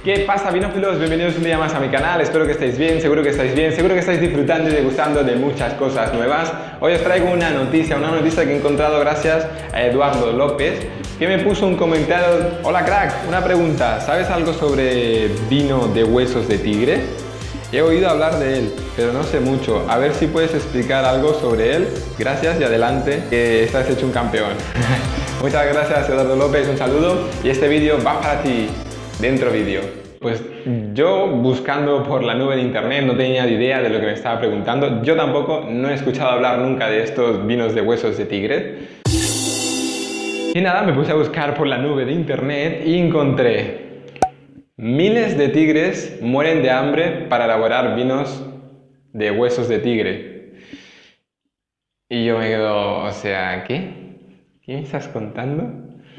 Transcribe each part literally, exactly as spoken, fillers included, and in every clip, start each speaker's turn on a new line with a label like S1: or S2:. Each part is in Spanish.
S1: ¿Qué pasa, vinófilos? Bienvenidos un día más a mi canal, espero que estéis bien, seguro que estáis bien, seguro que estáis disfrutando y degustando de muchas cosas nuevas. Hoy os traigo una noticia, una noticia que he encontrado gracias a Eduardo López, que me puso un comentario. Hola crack, una pregunta, ¿sabes algo sobre vino de huesos de tigre? He oído hablar de él, pero no sé mucho, a ver si puedes explicar algo sobre él. Gracias y adelante, que estás hecho un campeón. Muchas gracias Eduardo López, un saludo y este vídeo va para ti. Dentro vídeo. Pues yo buscando por la nube de internet no tenía ni idea de lo que me estaba preguntando. Yo tampoco no he escuchado hablar nunca de estos vinos de huesos de tigre. Y nada, me puse a buscar por la nube de internet y encontré: miles de tigres mueren de hambre para elaborar vinos de huesos de tigre. Y yo me quedo, o sea, ¿qué? ¿Qué me estás contando?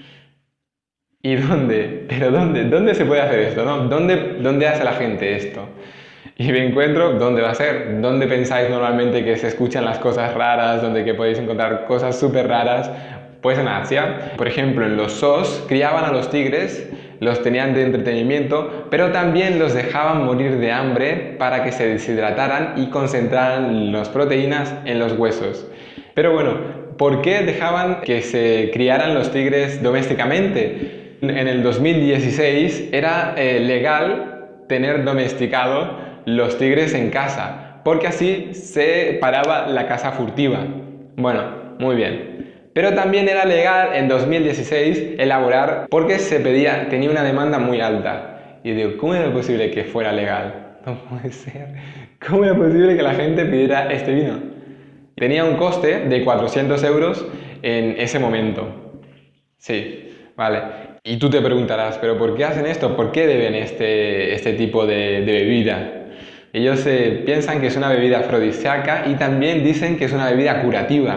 S1: ¿Y dónde? ¿Pero dónde? ¿Dónde se puede hacer esto? ¿No? ¿Dónde, ¿Dónde hace la gente esto? Y me encuentro, ¿dónde va a ser? ¿Dónde pensáis normalmente que se escuchan las cosas raras? ¿Dónde que podéis encontrar cosas súper raras? Pues en Asia. Por ejemplo, en los zoos criaban a los tigres, los tenían de entretenimiento, pero también los dejaban morir de hambre para que se deshidrataran y concentraran las proteínas en los huesos. Pero bueno, ¿por qué dejaban que se criaran los tigres domésticamente? En el dos mil dieciséis era eh, legal tener domesticado los tigres en casa, porque así se paraba la caza furtiva. Bueno, muy bien. Pero también era legal en dos mil dieciséis elaborar, porque se pedía, tenía una demanda muy alta. Y digo, ¿cómo era posible que fuera legal? No puede ser. ¿Cómo era posible que la gente pidiera este vino? Tenía un coste de cuatrocientos euros en ese momento. Sí, vale. Y tú te preguntarás, ¿pero por qué hacen esto? ¿Por qué beben este, este tipo de, de bebida? Ellos eh, piensan que es una bebida afrodisíaca y también dicen que es una bebida curativa.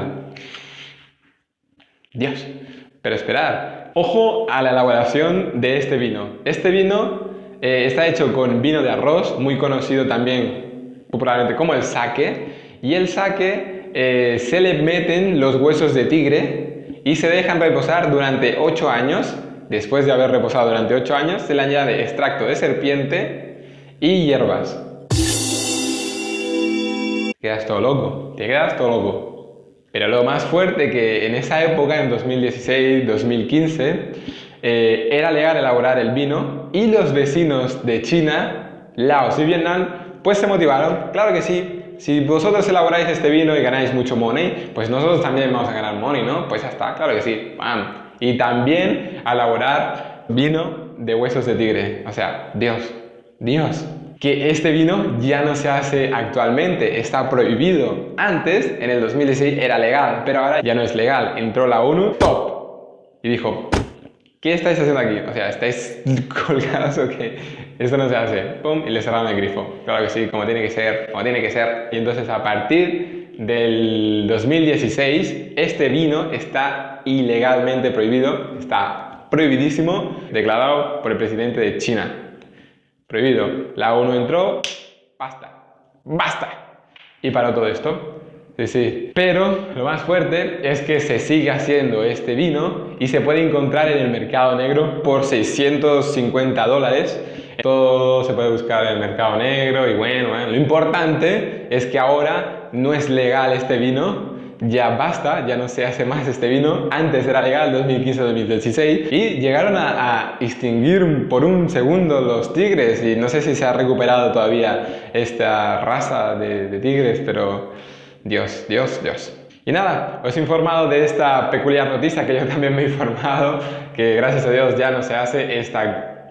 S1: Dios, pero esperad, ojo a la elaboración de este vino. Este vino eh, está hecho con vino de arroz, muy conocido también popularmente como el sake, y el sake eh, se le meten los huesos de tigre y se dejan reposar durante ocho años. Después de haber reposado durante ocho años, se le añade extracto de serpiente y hierbas. Te quedas todo loco, te quedas todo loco. Pero lo más fuerte que en esa época, en dos mil dieciséis dos mil quince, eh, era legal elaborar el vino y los vecinos de China, Laos y Vietnam, pues se motivaron. Claro que sí, si vosotros elaboráis este vino y ganáis mucho money, pues nosotros también vamos a ganar money, ¿no? Pues ya está, claro que sí, ¡pam! Y también a elaborar vino de huesos de tigre. O sea, Dios, Dios. Que este vino ya no se hace actualmente, está prohibido. Antes, en el dos mil dieciséis, era legal, pero ahora ya no es legal. Entró la ONU, ¡top! Y dijo, ¿qué estáis haciendo aquí? O sea, ¿estáis colgados o qué? Esto no se hace. ¡Pum! Y le cerraron el grifo. Claro que sí, como tiene que ser, como tiene que ser. Y entonces, a partir del dos mil dieciséis, este vino está ilegalmente prohibido, está prohibidísimo, declarado por el presidente de China. Prohibido. La ONU entró, basta, basta. Y paró todo esto. Sí, sí. Pero lo más fuerte es que se sigue haciendo este vino y se puede encontrar en el mercado negro por seiscientos cincuenta dólares. Todo se puede buscar en el mercado negro y bueno, bueno, lo importante es que ahora no es legal este vino. Ya basta, ya no se hace más este vino. Antes era legal, dos mil quince dos mil dieciséis, y llegaron a, a extinguir por un segundo los tigres, y no sé si se ha recuperado todavía esta raza de, de tigres, pero Dios, Dios, Dios. Y nada, os he informado de esta peculiar noticia que yo también me he informado, que gracias a Dios ya no se hace esta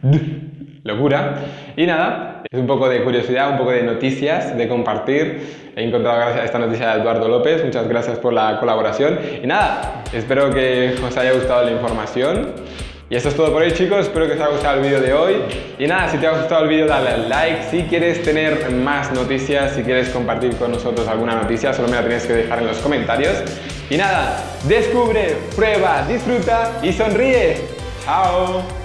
S1: locura. Y nada, es un poco de curiosidad, un poco de noticias, de compartir. He encontrado gracias a esta noticia de Eduardo López, muchas gracias por la colaboración. Y nada, espero que os haya gustado la información. Y esto es todo por hoy, chicos, espero que os haya gustado el vídeo de hoy. Y nada, si te ha gustado el vídeo dale al like. Si quieres tener más noticias, si quieres compartir con nosotros alguna noticia, solo me la tienes que dejar en los comentarios. Y nada, descubre, prueba, disfruta y sonríe. ¡Chao!